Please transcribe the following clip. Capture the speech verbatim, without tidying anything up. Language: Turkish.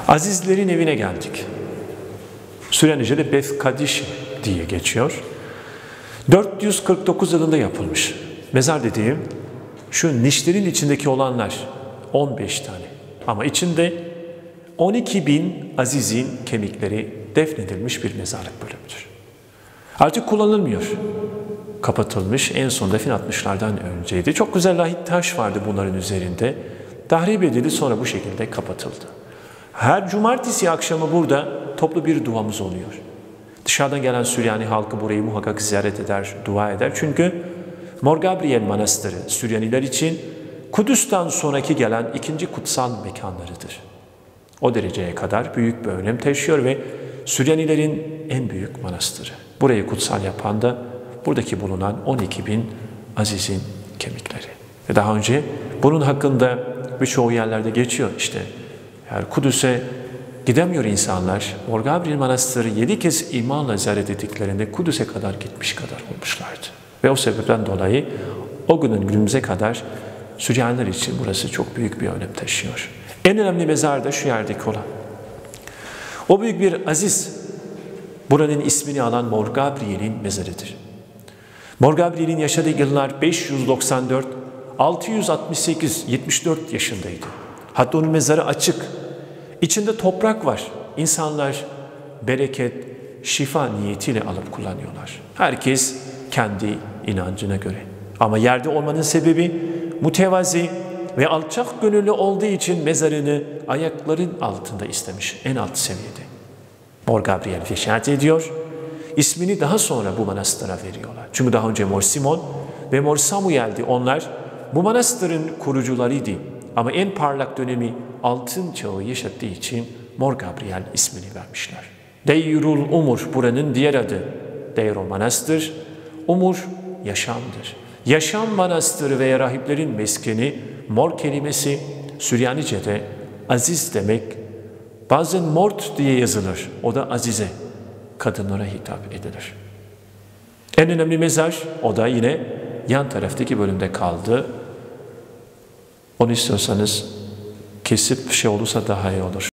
Azizlerin evine geldik. Süryanice'de Beth Kadiş diye geçiyor. dört yüz kırk dokuz yılında yapılmış. Mezar dediğim şu nişlerin içindeki olanlar on beş tane. Ama içinde on iki bin azizin kemikleri defnedilmiş bir mezarlık bölümüdür. Artık kullanılmıyor. Kapatılmış, en son defin altmışlardan önceydi. Çok güzel lahit taş vardı bunların üzerinde. Tahrip edildi, sonra bu şekilde kapatıldı. Her cumartesi akşamı burada toplu bir duamız oluyor. Dışarıdan gelen Süryani halkı burayı muhakkak ziyaret eder, dua eder. Çünkü Mor Gabriel Manastırı Süryaniler için Kudüs'ten sonraki gelen ikinci kutsal mekanlarıdır. O dereceye kadar büyük bir önem taşıyor ve Süryanilerin en büyük manastırı. Burayı kutsal yapan da buradaki bulunan on iki bin azizin kemikleri. Ve daha önce bunun hakkında birçok yerlerde geçiyor işte. Yani Kudüs'e gidemiyor insanlar. Mor Gabriel Manastırı yedi kez imanla ziyaret ettiklerinde Kudüs'e kadar gitmiş kadar olmuşlardı. Ve o sebepten dolayı o günün günümüze kadar Süryaniler için burası çok büyük bir önem taşıyor. En önemli mezar da şu yerdeki olan. O büyük bir aziz, buranın ismini alan Mor Gabriel'in mezarıdır. Mor Gabriel'in yaşadığı yıllar beş yüz doksan dört altı yüz altmış sekiz yetmiş dört yaşındaydı. Hatta onun mezarı açık. İçinde toprak var. İnsanlar bereket, şifa niyetiyle alıp kullanıyorlar. Herkes kendi inancına göre. Ama yerde olmanın sebebi mütevazi ve alçak gönüllü olduğu için mezarını ayakların altında istemiş. En alt seviyede. Mor Gabriel veşayet ediyor. İsmini daha sonra bu manastıra veriyorlar. Çünkü daha önce Mor Simon ve Mor Samuel'di. Onlar bu manastırın kurucularıydı. Ama en parlak dönemi altın çağı yaşattığı için Mor Gabriel ismini vermişler. Deyrul Umur buranın diğer adı. Deyrul Manastır. Umur yaşamdır. Yaşam manastırı veya rahiplerin meskeni, mor kelimesi Süryanice'de aziz demek. Bazen mort diye yazılır. O da azize, kadınlara hitap edilir. En önemli mezar o da yine yan taraftaki bölümde kaldı. Onu istiyorsanız kesip bir şey olursa daha iyi olur.